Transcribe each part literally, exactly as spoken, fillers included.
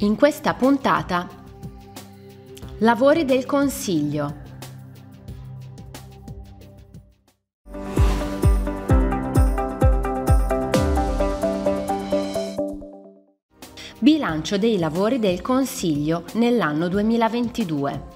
In questa puntata, lavori del Consiglio. Bilancio dei lavori del Consiglio nell'anno duemilaventidue.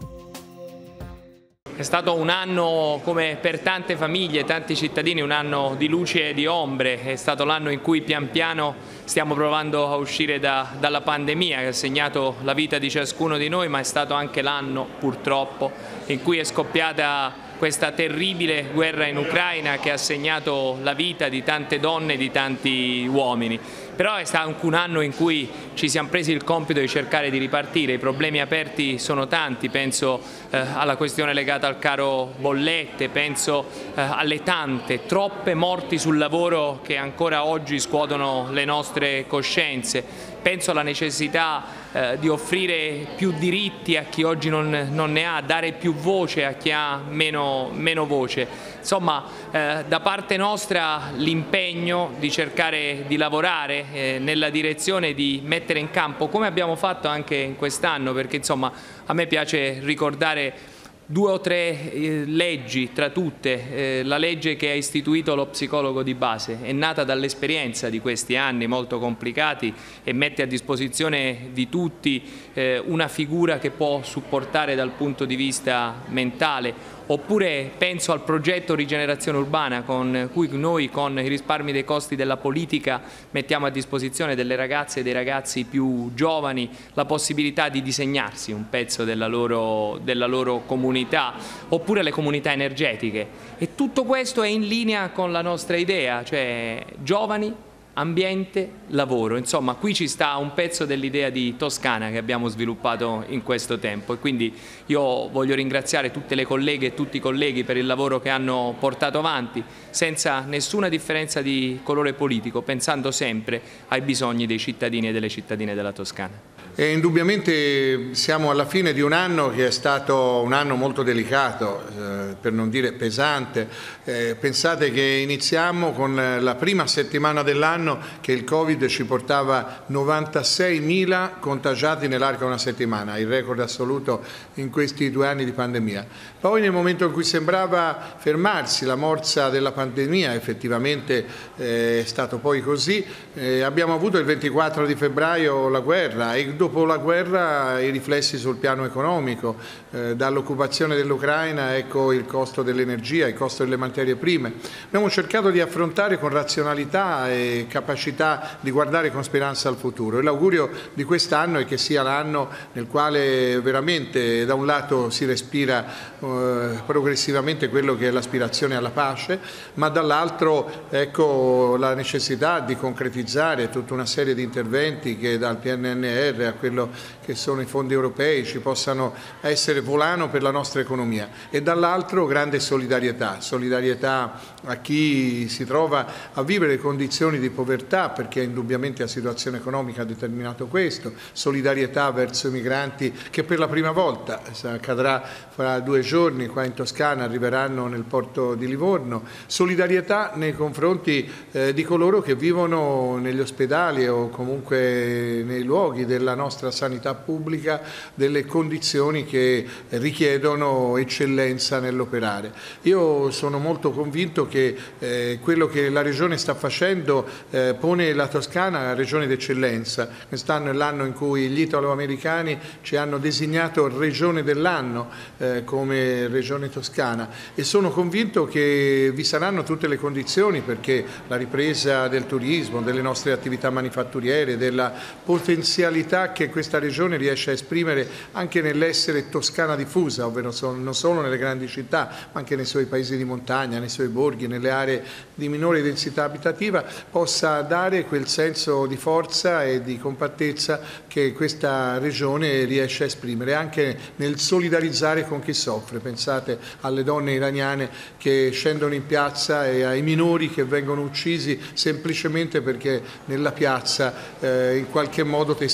È stato un anno, come per tante famiglie, tanti cittadini, un anno di luce e di ombre. È stato l'anno in cui pian piano stiamo provando a uscire da, dalla pandemia che ha segnato la vita di ciascuno di noi, ma è stato anche l'anno, purtroppo, in cui è scoppiata questa terribile guerra in Ucraina che ha segnato la vita di tante donne e di tanti uomini. Però è stato anche un anno in cui ci siamo presi il compito di cercare di ripartire. I problemi aperti sono tanti, penso eh, alla questione legata al caro bollette, penso eh, alle tante, troppe morti sul lavoro che ancora oggi scuotono le nostre coscienze, penso alla necessità eh, di offrire più diritti a chi oggi non, non ne ha, dare più voce a chi ha meno, meno voce. Insomma, eh, da parte nostra l'impegno di cercare di lavorare eh, nella direzione di mettere in campo, come abbiamo fatto anche in quest'anno, perché insomma a me piace ricordare due o tre eh, leggi, tra tutte eh, la legge che ha istituito lo psicologo di base, è nata dall'esperienza di questi anni molto complicati e mette a disposizione di tutti eh, una figura che può supportare dal punto di vista mentale. Oppure penso al progetto Rigenerazione Urbana, con cui noi con i risparmi dei costi della politica mettiamo a disposizione delle ragazze e dei ragazzi più giovani la possibilità di disegnarsi un pezzo della loro, della loro comunità, oppure le comunità energetiche. E tutto questo è in linea con la nostra idea, cioè giovani, ambiente, lavoro. Insomma, qui ci sta un pezzo dell'idea di Toscana che abbiamo sviluppato in questo tempo, e quindi io voglio ringraziare tutte le colleghe e tutti i colleghi per il lavoro che hanno portato avanti, senza nessuna differenza di colore politico, pensando sempre ai bisogni dei cittadini e delle cittadine della Toscana. E indubbiamente siamo alla fine di un anno che è stato un anno molto delicato, eh, per non dire pesante. Eh, pensate che iniziamo con la prima settimana dell'anno che il Covid ci portava novantaseimila contagiati nell'arco di una settimana, il record assoluto in questi due anni di pandemia. Poi nel momento in cui sembrava fermarsi la morsa della pandemia, effettivamente eh, è stato poi così, eh, abbiamo avuto il ventiquattro di febbraio la guerra e dopo la guerra i riflessi sul piano economico, eh, dall'occupazione dell'Ucraina, ecco il costo dell'energia, il costo delle materie prime. Abbiamo cercato di affrontare con razionalità e capacità di guardare con speranza al futuro, e l'augurio di quest'anno è che sia l'anno nel quale veramente da un lato si respira eh, progressivamente quello che è l'aspirazione alla pace, ma dall'altro ecco la necessità di concretizzare tutta una serie di interventi che dal P N R R a quello che sono i fondi europei ci possano essere volano per la nostra economia, e dall'altro grande solidarietà, solidarietà a chi si trova a vivere condizioni di povertà, perché indubbiamente la situazione economica ha determinato questo, solidarietà verso i migranti che per la prima volta, accadrà fra due giorni qua in Toscana, arriveranno nel porto di Livorno, solidarietà nei confronti eh, di coloro che vivono negli ospedali o comunque nei luoghi della nostra sanità pubblica, delle condizioni che richiedono eccellenza nell'operare. Io sono molto convinto che eh, quello che la Regione sta facendo eh, pone la Toscana regione d'eccellenza. Quest'anno è l'anno in cui gli italo-americani ci hanno designato Regione dell'anno eh, come Regione Toscana, e sono convinto che vi saranno tutte le condizioni perché la ripresa del turismo, delle nostre attività manifatturiere, della potenzialità che questa regione riesce a esprimere anche nell'essere toscana diffusa, ovvero non solo nelle grandi città, ma anche nei suoi paesi di montagna, nei suoi borghi, nelle aree di minore densità abitativa, possa dare quel senso di forza e di compattezza che questa regione riesce a esprimere, anche nel solidarizzare con chi soffre. Pensate alle donne iraniane che scendono in piazza e ai minori che vengono uccisi semplicemente perché nella piazza eh, in qualche modo testimoniano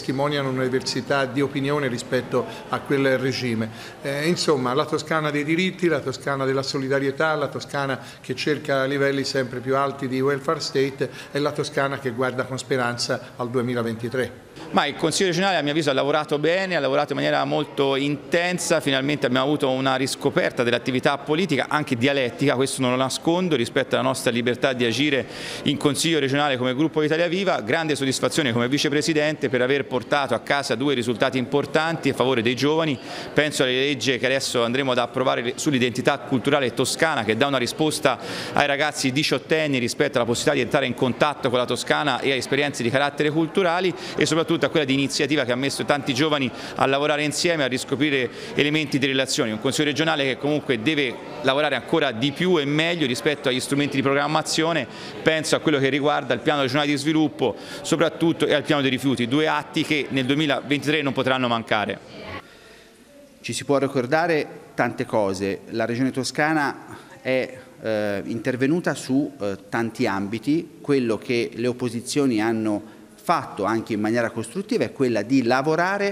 una diversità di opinione rispetto a quel regime. Eh, insomma, la Toscana dei diritti, la Toscana della solidarietà, la Toscana che cerca livelli sempre più alti di welfare state e la Toscana che guarda con speranza al duemilaventitré. Ma il Consiglio regionale a mio avviso ha lavorato bene, ha lavorato in maniera molto intensa, finalmente abbiamo avuto una riscoperta dell'attività politica, anche dialettica, questo non lo nascondo, rispetto alla nostra libertà di agire in Consiglio regionale come gruppo Italia Viva. Grande soddisfazione come vicepresidente per aver portato a casa due risultati importanti a favore dei giovani. Penso alle leggi che adesso andremo ad approvare sull'identità culturale toscana, che dà una risposta ai ragazzi diciottenni rispetto alla possibilità di entrare in contatto con la Toscana e a esperienze di carattere culturali, e soprattutto a quella di iniziativa che ha messo tanti giovani a lavorare insieme, a riscoprire elementi di relazione. Un Consiglio regionale che comunque deve lavorare ancora di più e meglio rispetto agli strumenti di programmazione. Penso a quello che riguarda il piano regionale di sviluppo soprattutto e al piano dei rifiuti, due atti che nel duemilaventitré non potranno mancare. Ci si può ricordare tante cose. La Regione Toscana è eh, intervenuta su eh, tanti ambiti. Quello che le opposizioni hanno fatto anche in maniera costruttiva è quella di lavorare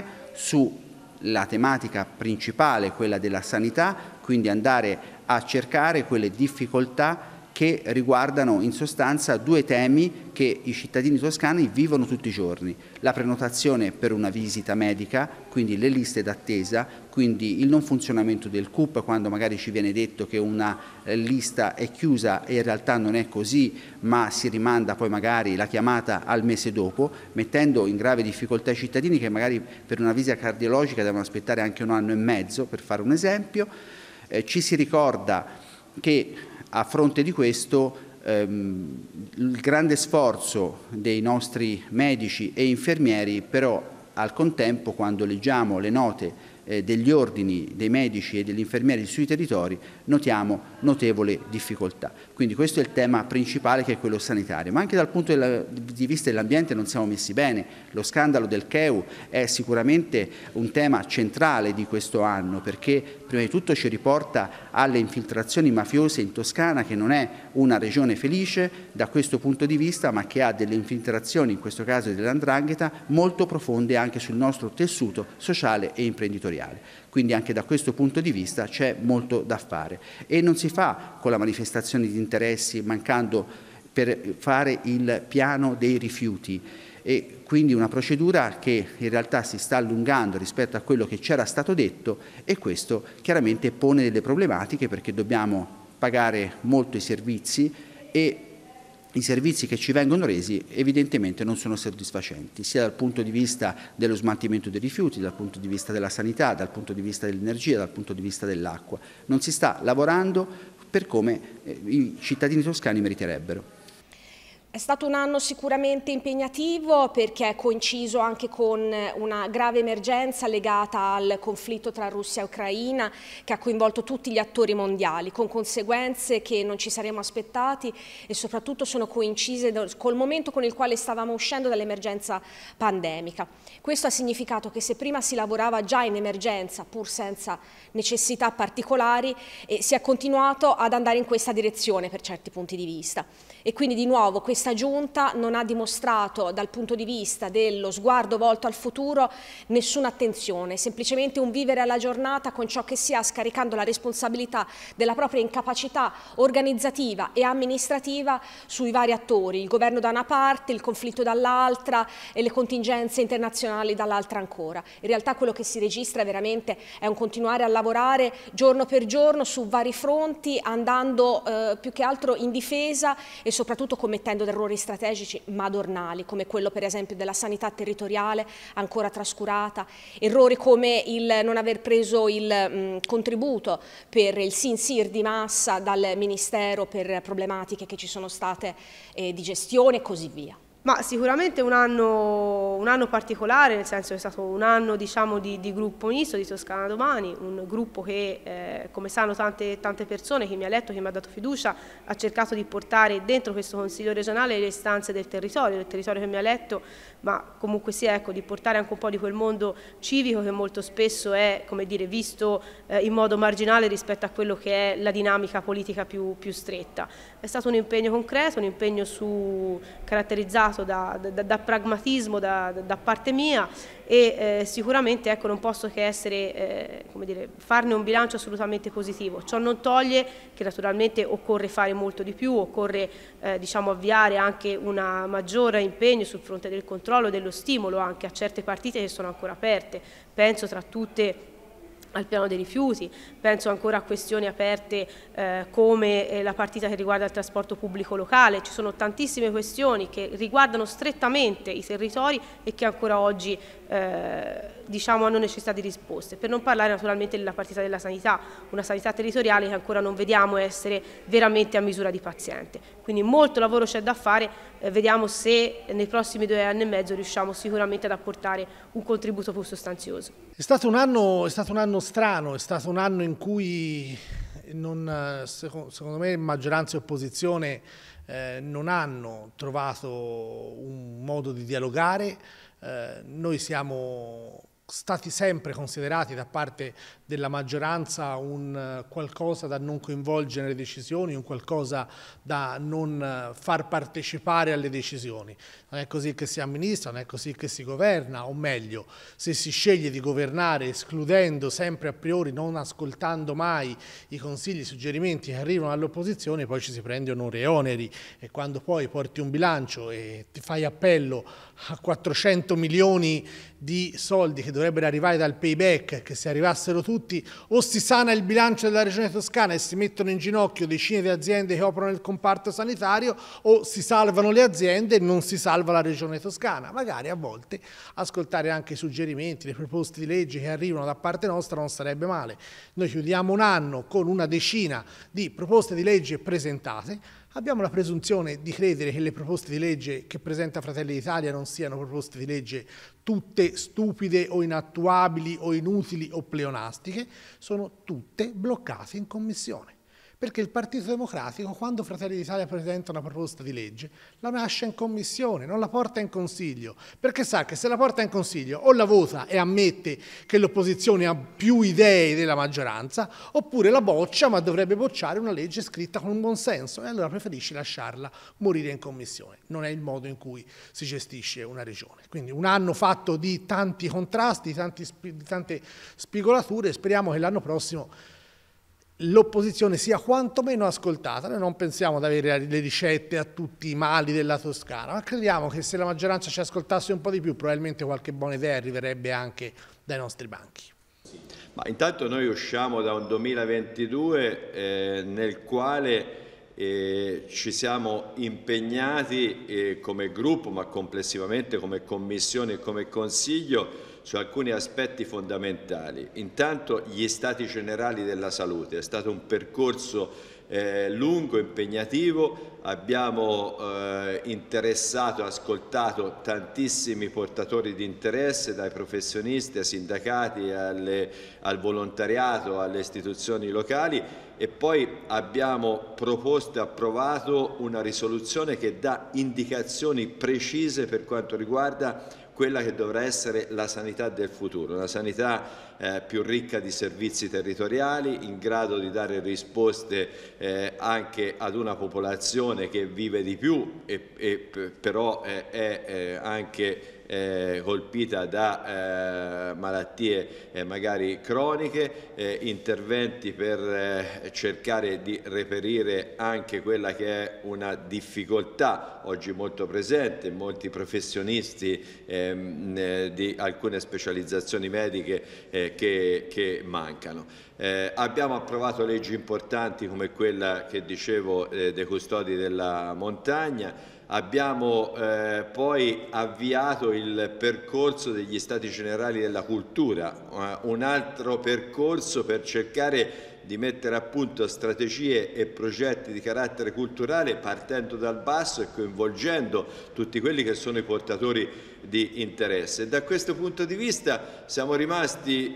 sulla tematica principale, quella della sanità, quindi andare a cercare quelle difficoltà che riguardano in sostanza due temi che i cittadini toscani vivono tutti i giorni: la prenotazione per una visita medica, quindi le liste d'attesa, quindi il non funzionamento del C U P quando magari ci viene detto che una lista è chiusa e in realtà non è così, ma si rimanda poi magari la chiamata al mese dopo, mettendo in grave difficoltà i cittadini che magari per una visita cardiologica devono aspettare anche un anno e mezzo, per fare un esempio. Eh, ci si ricorda che a fronte di questo ehm, il grande sforzo dei nostri medici e infermieri, però al contempo quando leggiamo le note eh, degli ordini dei medici e degli infermieri sui territori notiamo notevole difficoltà. Quindi questo è il tema principale, che è quello sanitario, ma anche dal punto di vista dell'ambiente non siamo messi bene. Lo scandalo del C E U è sicuramente un tema centrale di questo anno, perché prima di tutto ci riporta alle infiltrazioni mafiose in Toscana, che non è una regione felice da questo punto di vista, ma che ha delle infiltrazioni, in questo caso dell'andrangheta, molto profonde anche sul nostro tessuto sociale e imprenditoriale. Quindi anche da questo punto di vista c'è molto da fare, e non si fa con la manifestazione di interessi, mancando per fare il piano dei rifiuti, e quindi una procedura che in realtà si sta allungando rispetto a quello che c'era stato detto, e questo chiaramente pone delle problematiche, perché dobbiamo pagare molto i servizi e i servizi che ci vengono resi evidentemente non sono soddisfacenti, sia dal punto di vista dello smaltimento dei rifiuti, dal punto di vista della sanità, dal punto di vista dell'energia, dal punto di vista dell'acqua. Non si sta lavorando per come eh, i cittadini toscani meriterebbero. È stato un anno sicuramente impegnativo, perché è coinciso anche con una grave emergenza legata al conflitto tra Russia e Ucraina, che ha coinvolto tutti gli attori mondiali, con conseguenze che non ci saremmo aspettati, e soprattutto sono coincise col momento con il quale stavamo uscendo dall'emergenza pandemica. Questo ha significato che se prima si lavorava già in emergenza, pur senza necessità particolari, eh, si è continuato ad andare in questa direzione per certi punti di vista. E quindi di nuovo questa Giunta non ha dimostrato, dal punto di vista dello sguardo volto al futuro, nessuna attenzione, semplicemente un vivere alla giornata con ciò che si ha, scaricando la responsabilità della propria incapacità organizzativa e amministrativa sui vari attori, il governo da una parte, il conflitto dall'altra e le contingenze internazionali dall'altra ancora. In realtà quello che si registra veramente è un continuare a lavorare giorno per giorno su vari fronti, andando eh, più che altro in difesa e soprattutto commettendo errori strategici madornali, come quello per esempio della sanità territoriale ancora trascurata, errori come il non aver preso il mh, contributo per il SINSIR di massa dal Ministero per problematiche che ci sono state eh, di gestione e così via. Ma sicuramente un anno, un anno particolare, nel senso che è stato un anno, diciamo, di, di gruppo misto di Toscana Domani, un gruppo che, eh, come sanno tante, tante persone, che mi ha eletto, che mi ha dato fiducia, ha cercato di portare dentro questo Consiglio regionale le istanze del territorio, del territorio che mi ha eletto, ma comunque sia, ecco, di portare anche un po' di quel mondo civico che molto spesso è, come dire, visto eh, in modo marginale rispetto a quello che è la dinamica politica più, più stretta. È stato un impegno concreto, un impegno su, caratterizzato dato da, da, da pragmatismo da, da parte mia e eh, sicuramente ecco, non posso che essere, eh, come dire, farne un bilancio assolutamente positivo. Ciò non toglie che naturalmente occorre fare molto di più, occorre eh, diciamo, avviare anche un maggiore impegno sul fronte del controllo, dello stimolo anche a certe partite che sono ancora aperte. Penso tra tutte al piano dei rifiuti, penso ancora a questioni aperte eh, come eh, la partita che riguarda il trasporto pubblico locale. Ci sono tantissime questioni che riguardano strettamente i territori e che ancora oggi eh, diciamo, hanno necessità di risposte, per non parlare naturalmente della partita della sanità, una sanità territoriale che ancora non vediamo essere veramente a misura di paziente. Quindi molto lavoro c'è da fare, eh, vediamo se nei prossimi due anni e mezzo riusciamo sicuramente ad apportare un contributo più sostanzioso. È stato un anno, è stato un anno strano, è stato un anno in cui non, secondo me maggioranza e opposizione eh, non hanno trovato un modo di dialogare. Eh, noi siamo stati sempre considerati da parte della maggioranza un qualcosa da non coinvolgere nelle decisioni, un qualcosa da non far partecipare alle decisioni. Non è così che si amministra, non è così che si governa, o meglio, se si sceglie di governare escludendo sempre a priori, non ascoltando mai i consigli, i suggerimenti che arrivano dall'opposizione, poi ci si prende onori e oneri, e quando poi porti un bilancio e ti fai appello a quattrocento milioni di soldi che dovrebbero arrivare dal payback, che se arrivassero tutti o si sana il bilancio della Regione Toscana e si mettono in ginocchio decine di aziende che operano nel comparto sanitario, o si salvano le aziende e non si salva la Regione Toscana. Magari a volte ascoltare anche i suggerimenti, le proposte di legge che arrivano da parte nostra non sarebbe male. Noi chiudiamo un anno con una decina di proposte di legge presentate. Abbiamo la presunzione di credere che le proposte di legge che presenta Fratelli d'Italia non siano proposte di legge tutte stupide o inattuabili o inutili o pleonastiche, sono tutte bloccate in Commissione. Perché il Partito Democratico, quando Fratelli d'Italia presenta una proposta di legge, la lascia in Commissione, non la porta in Consiglio, perché sa che se la porta in Consiglio o la vota e ammette che l'opposizione ha più idee della maggioranza, oppure la boccia, ma dovrebbe bocciare una legge scritta con un buon senso, e allora preferisce lasciarla morire in Commissione. Non è il modo in cui si gestisce una regione. Quindi un anno fatto di tanti contrasti, di, tanti, di tante spigolature, speriamo che l'anno prossimo l'opposizione sia quantomeno ascoltata. Noi non pensiamo di avere le ricette a tutti i mali della Toscana, ma crediamo che se la maggioranza ci ascoltasse un po' di più, probabilmente qualche buona idea arriverebbe anche dai nostri banchi. Ma intanto noi usciamo da un duemilaventidue eh, nel quale eh, ci siamo impegnati eh, come gruppo, ma complessivamente come Commissione e come Consiglio, su alcuni aspetti fondamentali. Intanto gli Stati Generali della Salute, è stato un percorso eh, lungo, impegnativo, abbiamo eh, interessato, ascoltato tantissimi portatori di interesse, dai professionisti ai sindacati, alle, al volontariato, alle istituzioni locali, e poi abbiamo proposto e approvato una risoluzione che dà indicazioni precise per quanto riguarda quella che dovrà essere la sanità del futuro, una sanità eh, più ricca di servizi territoriali, in grado di dare risposte eh, anche ad una popolazione che vive di più e, e però eh, è eh, anche Eh, colpita da eh, malattie eh, magari croniche, eh, interventi per eh, cercare di reperire anche quella che è una difficoltà oggi molto presente in molti professionisti ehm, eh, di alcune specializzazioni mediche eh, che, che mancano. Eh, abbiamo approvato leggi importanti come quella che dicevo eh, dei custodi della montagna. Abbiamo eh, poi avviato il percorso degli Stati Generali della Cultura, un altro percorso per cercare di mettere a punto strategie e progetti di carattere culturale partendo dal basso e coinvolgendo tutti quelli che sono i portatori di interesse. E da questo punto di vista siamo rimasti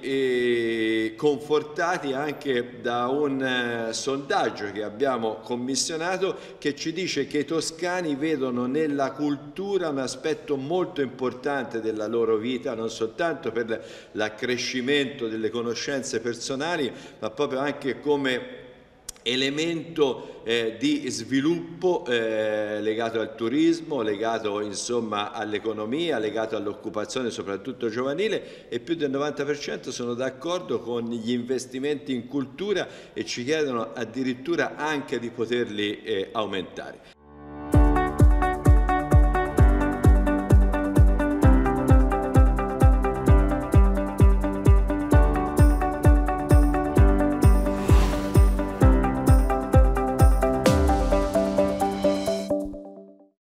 eh, confortati anche da un eh, sondaggio che abbiamo commissionato, che ci dice che i toscani vedono nella cultura un aspetto molto importante della loro vita, non soltanto per l'accrescimento delle conoscenze personali, ma proprio anche come elemento eh, di sviluppo eh, legato al turismo, legato insomma all'economia, legato all'occupazione soprattutto giovanile, e più del novanta per cento sono d'accordo con gli investimenti in cultura e ci chiedono addirittura anche di poterli eh, aumentare.